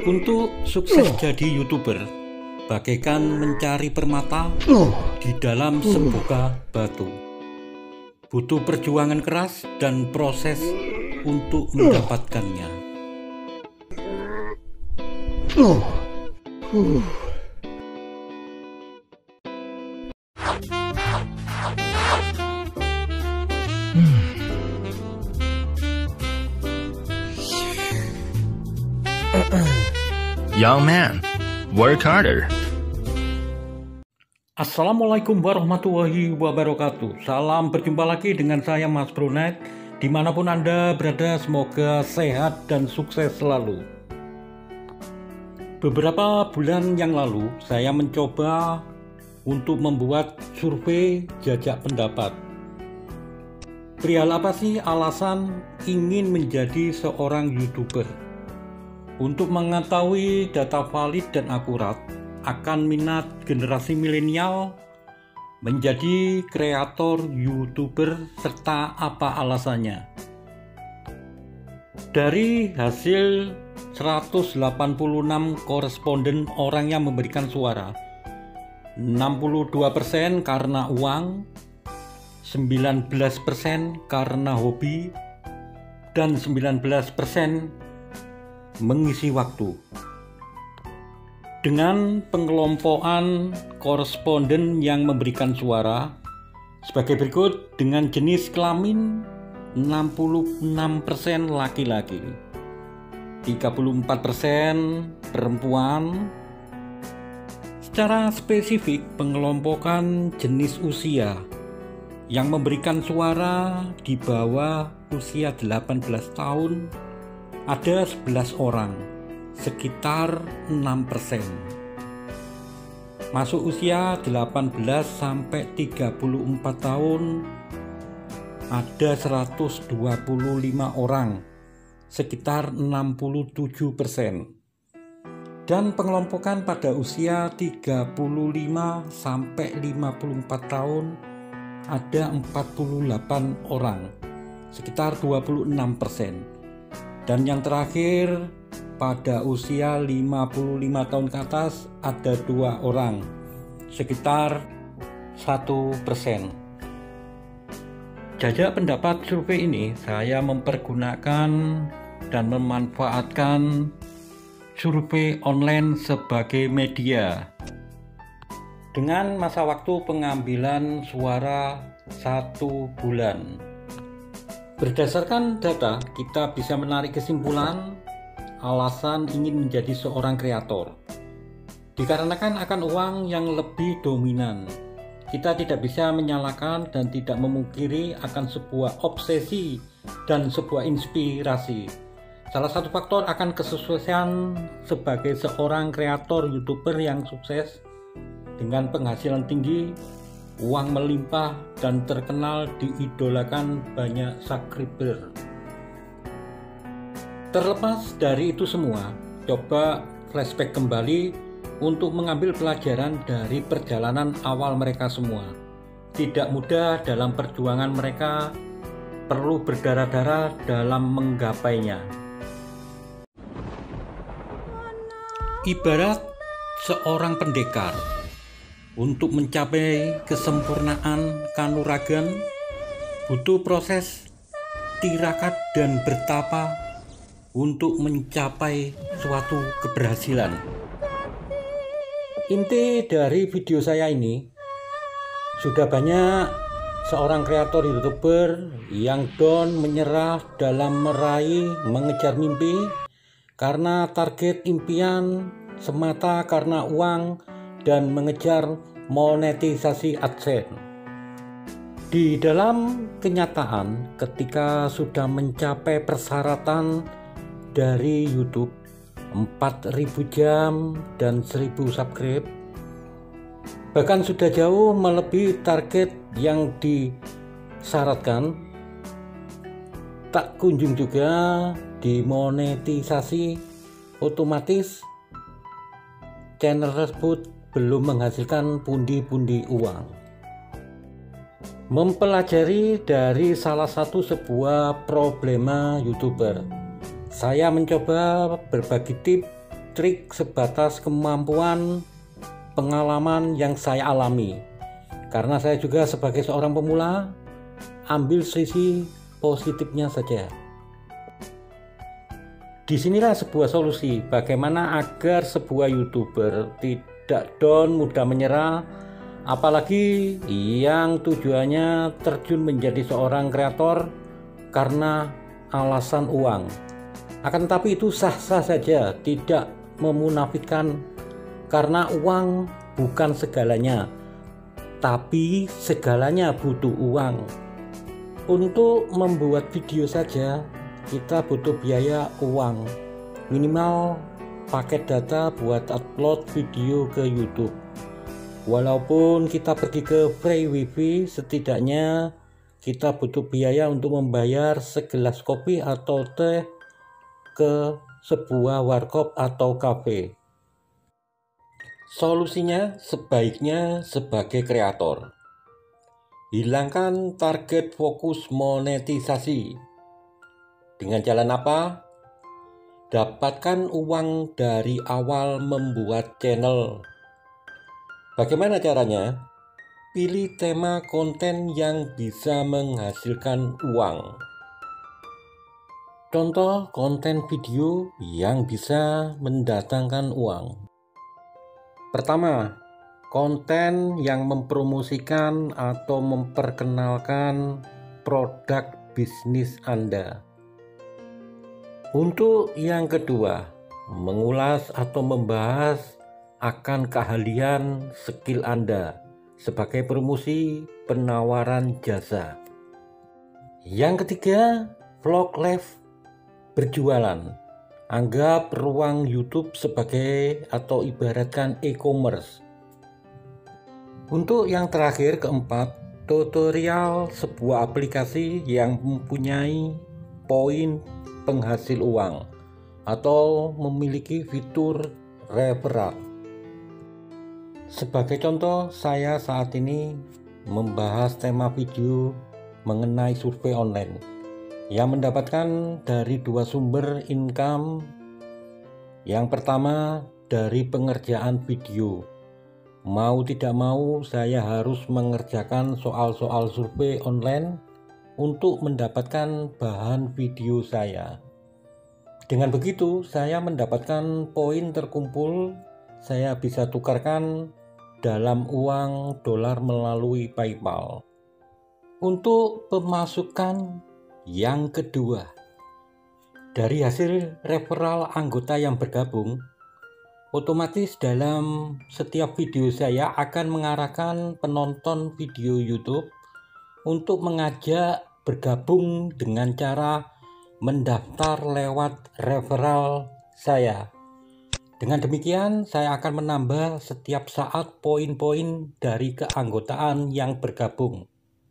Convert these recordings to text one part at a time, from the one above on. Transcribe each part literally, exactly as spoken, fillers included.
Untuk sukses jadi YouTuber, bagaikan mencari permata di dalam sembuka batu. Butuh perjuangan keras dan proses untuk mendapatkannya. Young man, work harder. Assalamualaikum warahmatullahi wabarakatuh. Salam berjumpa lagi dengan saya Mas Brunet. Dimanapun Anda berada, semoga sehat dan sukses selalu. Beberapa bulan yang lalu saya mencoba untuk membuat survei jajak pendapat. Perihal apa sih alasan ingin menjadi seorang YouTuber? Untuk mengetahui data valid dan akurat akan minat generasi milenial menjadi kreator YouTuber serta apa alasannya. Dari hasil seratus delapan puluh enam koresponden orang yang memberikan suara, enam puluh dua persen karena uang, sembilan belas persen karena hobi, dan sembilan belas persen mengisi waktu. Dengan pengelompokan koresponden yang memberikan suara sebagai berikut: dengan jenis kelamin enam puluh enam persen laki-laki, tiga puluh empat persen perempuan. Secara spesifik pengelompokan jenis usia yang memberikan suara di bawah usia delapan belas tahun ada sebelas orang, sekitar enam persen. Masuk usia delapan belas sampai tiga puluh empat tahun ada seratus dua puluh lima orang, sekitar enam puluh tujuh persen. Dan pengelompokan pada usia tiga puluh lima sampai lima puluh empat tahun ada empat puluh delapan orang, sekitar dua puluh enam persen. Dan yang terakhir, pada usia lima puluh lima tahun ke atas ada dua orang, sekitar satu persen. Jajak pendapat survei ini saya mempergunakan dan memanfaatkan survei online sebagai media dengan masa waktu pengambilan suara satu bulan. Berdasarkan data, kita bisa menarik kesimpulan alasan ingin menjadi seorang kreator dikarenakan akan uang yang lebih dominan. Kita tidak bisa menyalahkan dan tidak memungkiri akan sebuah obsesi dan sebuah inspirasi. Salah satu faktor akan kesuksesan sebagai seorang kreator YouTuber yang sukses dengan penghasilan tinggi, uang melimpah, dan terkenal diidolakan banyak subscriber. Terlepas dari itu semua, coba flashback kembali untuk mengambil pelajaran dari perjalanan awal mereka semua. Tidak mudah dalam perjuangan mereka, perlu berdarah-darah dalam menggapainya. Ibarat seorang pendekar, untuk mencapai kesempurnaan kanuragan butuh proses tirakat dan bertapa untuk mencapai suatu keberhasilan. Inti dari video saya ini, sudah banyak seorang kreator YouTuber yang down, menyerah dalam meraih mengejar mimpi karena target impian semata karena uang dan mengejar monetisasi AdSense. Di dalam kenyataan, ketika sudah mencapai persyaratan dari YouTube empat ribu jam dan seribu subscribe, bahkan sudah jauh melebihi target yang disyaratkan, tak kunjung juga dimonetisasi, otomatis channel tersebut belum menghasilkan pundi-pundi uang. Mempelajari dari salah satu sebuah problema YouTuber, saya mencoba berbagi tips trik sebatas kemampuan pengalaman yang saya alami. Karena saya juga sebagai seorang pemula, ambil sisi positifnya saja. Disinilah sebuah solusi bagaimana agar sebuah YouTuber tidak down, mudah menyerah, apalagi yang tujuannya terjun menjadi seorang kreator karena alasan uang. Akan tetapi itu sah-sah saja, tidak memunafikan, karena uang bukan segalanya, tapi segalanya butuh uang. Untuk membuat video saja kita butuh biaya uang, minimal paket data buat upload video ke YouTube. Walaupun kita pergi ke free wifi, setidaknya kita butuh biaya untuk membayar segelas kopi atau teh ke sebuah warkop atau kafe. Solusinya sebaiknya sebagai kreator, hilangkan target fokus monetisasi. Dengan jalan apa? Dapatkan uang dari awal membuat channel. Bagaimana caranya? Pilih tema konten yang bisa menghasilkan uang. Contoh konten video yang bisa mendatangkan uang. Pertama, konten yang mempromosikan atau memperkenalkan produk bisnis Anda. Untuk yang kedua, mengulas atau membahas akan keahlian skill Anda sebagai promosi penawaran jasa. Yang ketiga, vlog live berjualan. Anggap ruang YouTube sebagai atau ibaratkan e-commerce. Untuk yang terakhir, keempat, tutorial sebuah aplikasi yang mempunyai poin penghasil uang atau memiliki fitur referral. Sebagai contoh, saya saat ini membahas tema video mengenai survei online yang mendapatkan dari dua sumber income. Yang pertama dari pengerjaan video. Mau tidak mau saya harus mengerjakan soal-soal survei online untuk mendapatkan bahan video saya. Dengan begitu saya mendapatkan poin terkumpul, saya bisa tukarkan dalam uang dolar melalui PayPal. Untuk pemasukan yang kedua, dari hasil referral anggota yang bergabung, otomatis dalam setiap video saya akan mengarahkan penonton video YouTube untuk mengajak bergabung dengan cara mendaftar lewat referral saya. Dengan demikian, saya akan menambah setiap saat poin-poin dari keanggotaan yang bergabung.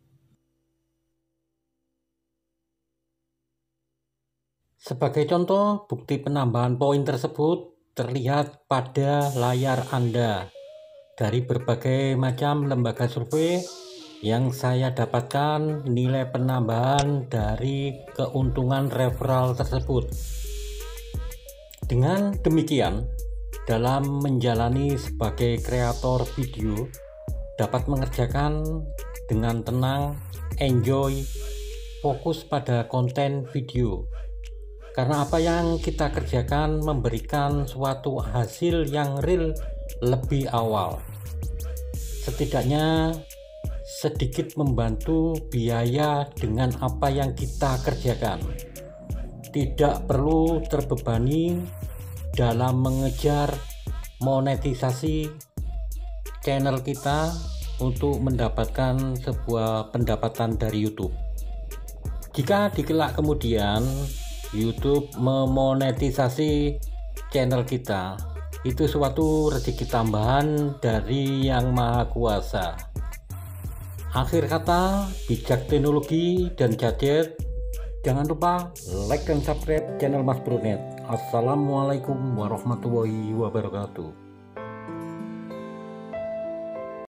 Sebagai contoh, bukti penambahan poin tersebut terlihat pada layar Anda dari berbagai macam lembaga survei yang saya dapatkan nilai penambahan dari keuntungan referral tersebut. Dengan demikian, dalam menjalani sebagai kreator video dapat mengerjakan dengan tenang, enjoy, fokus pada konten video. Karena apa yang kita kerjakan memberikan suatu hasil yang real lebih awal. Setidaknya sedikit membantu biaya dengan apa yang kita kerjakan. Tidak perlu terbebani dalam mengejar monetisasi channel kita untuk mendapatkan sebuah pendapatan dari YouTube. Jika di kelak kemudian YouTube memonetisasi channel kita, itu suatu rezeki tambahan dari Yang Maha Kuasa. Akhir kata, bijak teknologi dan gadget. Jangan lupa like dan subscribe channel Mas Bro Net. Assalamualaikum warahmatullahi wabarakatuh.